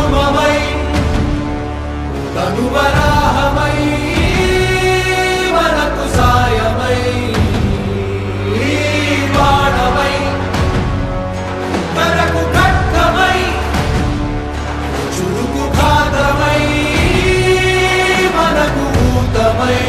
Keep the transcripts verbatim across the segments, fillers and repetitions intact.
కుసుమమై తనువరాహమై మనకు సాయమై బాణమై మనకు ఖడ్గమై చురుకు ఘాతమై మనకు ఊతమై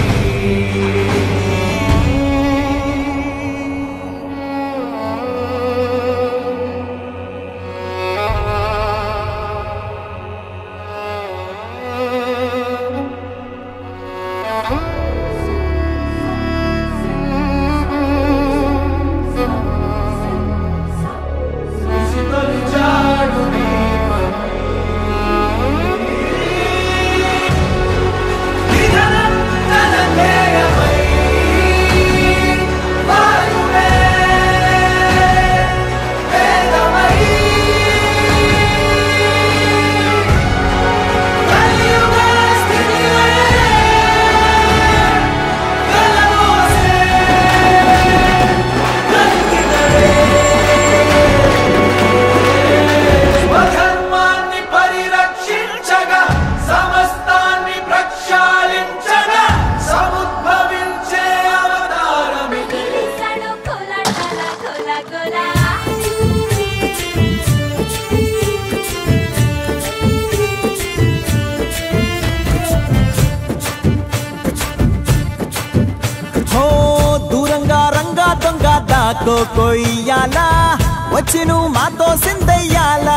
దాకో కొయ్యాలా వచ్చి నువ్వు మాతో సిందయ్యాలా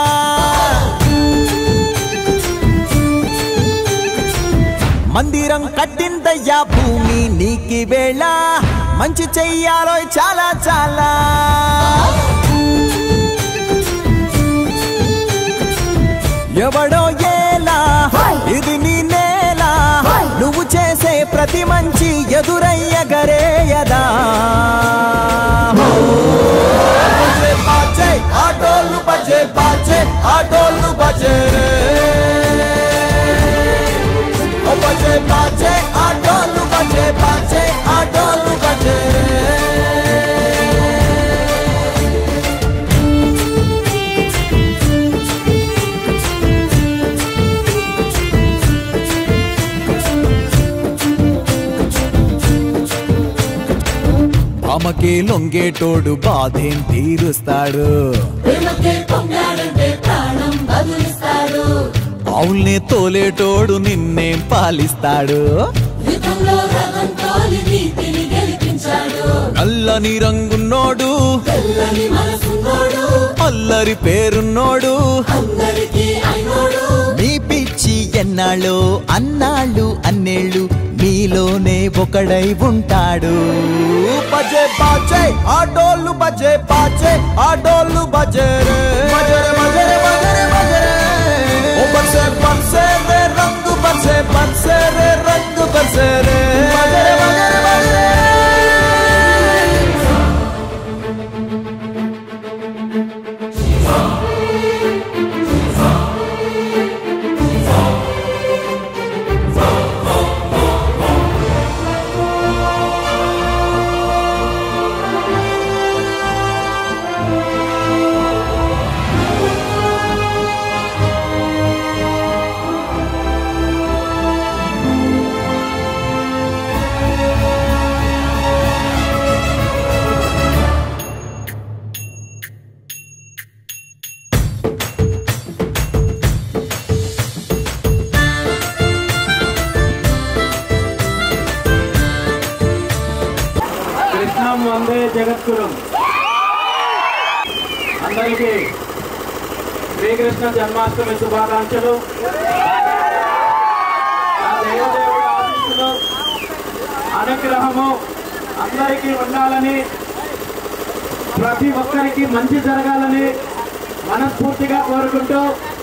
మందిరం కట్టిందయ్యా భూమి నీకి వేళ మంచి చెయ్యాలో చాలా చాలా ఎవడో ఏలా ఇది నీ నేల నువ్వు చేసే ప్రతి మంచి ఎదురయ్యగరేయదా ఆటోలు బజే బాజే ఆటోలు బజే బజే బాజే ఆటోలు బజే బాజే ఆటోలు బజే అమ్మకే లొంగేటోడు బాధేం తీరుస్తాడు అవుల్నే తోలేటోడు నిన్నేం పాలిస్తాడు నల్లని రంగున్నోడు అల్లరి పేరున్నోడు మీ పిచ్చి ఎన్నాళ్ళు అన్నాళ్ళు అన్నేళ్ళు మీలోనే ఒకడై ఉంటాడు బజే బాజే ఆటోలు బజే బాజే ఆటోలు బజే రే బజరే బజరే బజరే బజరే ఓ బజే బజే రే రంగు బజే బజే రే రంగు బజే రే బజరే బజరే బజరే వందే జగద్గురు అందరికీ శ్రీకృష్ణ జన్మాష్టమి శుభాకాంక్షలు. దేవదేవుడి ఆశీస్సులు అనుగ్రహము అందరికీ ఉండాలని, ప్రతి ఒక్కరికి మంచి జరగాలని మనస్ఫూర్తిగా కోరుకుంటూ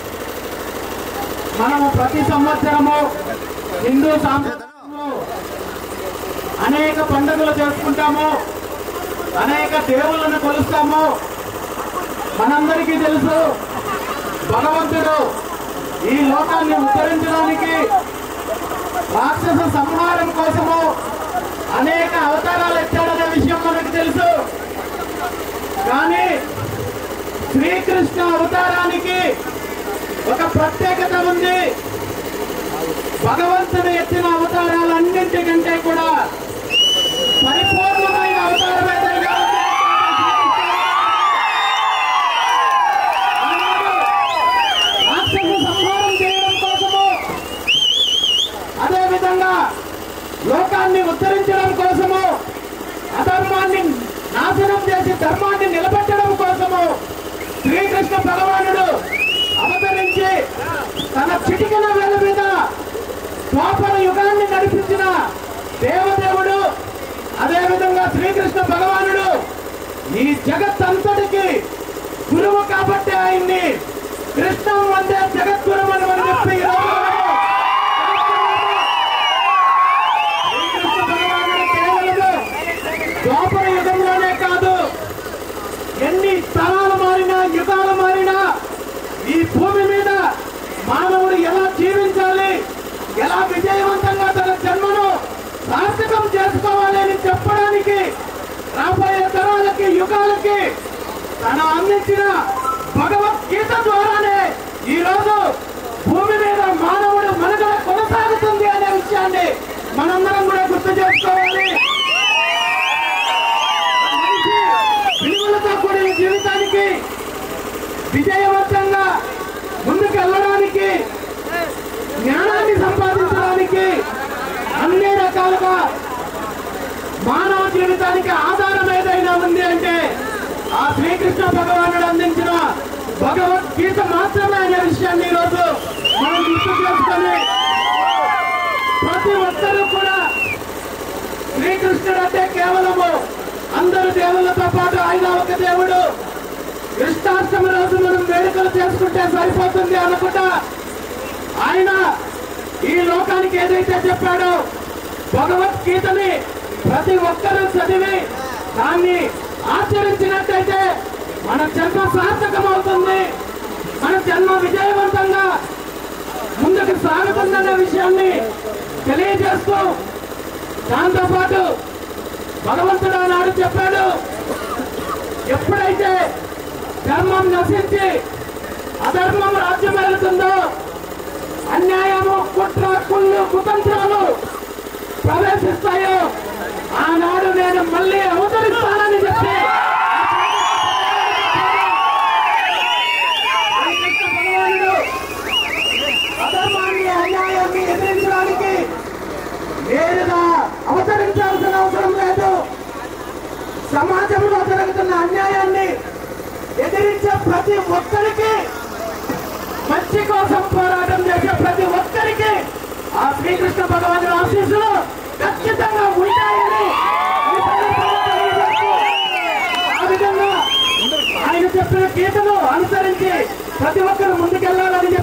మనము ప్రతి సంవత్సరము హిందూ సాంస్కృతిలో అనేక పండుగలు చేసుకుంటాము, అనేక దేవుళ్ళను కొలుస్తాము. మనందరికీ తెలుసు భగవంతుడు ఈ లోకాన్ని ఉద్ధరించడానికి రాక్షస సంహారం కోసము అనేక అవతారాలు ఎత్తాడనే విషయం మనకు తెలుసు. కానీ శ్రీకృష్ణ అవతారానికి ఒక ప్రత్యేకత ఉంది. భగవంతుడు ఎత్తిన అవతారాలన్నింటికంటే కూడా పరిపూర్ణమైన అవతారం ఏదైనా రాక్షసు సంహారం చేయడం కోసము, అదేవిధంగా లోకాన్ని ఉద్ధరించడం కోసము, అధర్మాన్ని నాశనం చేసి ధర్మాన్ని నిలబెట్టడం కోసము శ్రీకృష్ణ భగవానుడు అవతరించి తన చిటికెన వేల మీద ద్వాపర యుగాన్ని నడిపించిన దేవదేవుడు, అదేవిధంగా శ్రీకృష్ణ భగవానుడు ఈ జగత్తంతటికి గురువు కాబట్టి ఆయన్ని కృష్ణం వందే జగద్గురువు అని మనం చెప్పి శ్రీకృష్ణ భగవానుడు కేవలము ద్వాపర యుగంలోనే కాదు, ఎన్ని తరాలు మారినా యుగాలు మారినా ఈ భూమి మీద మానవుడు ఎలా జీవించాలి, ఎలా విజయవంతంగా తన జన్మను సార్థకం చేసుకోవాలి అని చెప్పడానికి రాబోయే తరాలకి యుగాలకి తను అందించిన భగవద్గీత ద్వారానే ఈ రోజు భూమి మీద మానవుడు మనుగడ కొనసాగుతుంది అనే విషయాన్ని మనందరం కూడా గుర్తు చేసుకోవాలి. మనిషి విలువలతో కూడిన జీవితానికి విజయవంతంగా ముందుకు వెళ్ళడానికి, జ్ఞానాన్ని సంపాదించడానికి అన్ని రకాలుగా మానవ జీవితానికి ఆధారం ఏదైనా ఉంది అంటే ఆ శ్రీకృష్ణ భగవానుడు అందించిన భగవద్గీత మాత్రమే అనే విషయాన్ని ఈరోజు మనం గుర్తు చేసుకొని ప్రతి ఒక్కరూ కూడా శ్రీకృష్ణుడు అంటే కేవలము అందరు దేవులతో పాటు ఆయన ఒక దేవుడు, కృష్ణాష్టమి రోజు మనం వేడుకలు చేసుకుంటే సరిపోతుంది అనుకుంటా ఆయన ఈ లోకానికి ఏదైతే చెప్పాడో భగవద్గీతని ప్రతి ఒక్కరూ చదివి దాన్ని ఆచరించినట్టయితే మన జన్మ సార్థకమవుతుంది, మన జన్మ విజయవంతంగా ముందుకు సాగుతుందనే విషయాన్ని తెలియజేస్తూ, దాంతోపాటు భగవంతుడు ఆనాడు చెప్పాడు, ఎప్పుడైతే ధర్మం నశించి అధర్మం రాజ్యం వెళ్తుందో, అన్యాయము కుట్ర కుళ్ళు కుతంత్రాలు ప్రవేశిస్తాయో ఆనాడు నేను మళ్ళీ అవతరిస్తానని చెప్పి భగవానుడు అధర్మాన్ని అన్యాయాన్ని ఎదిరించడానికి నేరుగా అవతరించాల్సిన అవసరం లేదు. సమాజంలో జరుగుతున్న అన్యాయాన్ని ఎదిరించే ప్రతి ఒక్కరికి, మంచి కోసం పోరాటం చేసే ప్రతి ఒక్కరికి ఆ శ్రీకృష్ణ భగవానుడు ఆశీస్సులు ఖచ్చితంగా ఉంటాయని ఆ విధంగా ఆయన చెప్పిన గీతను అనుసరించి ప్రతి ఒక్కరు ముందుకెళ్లాలని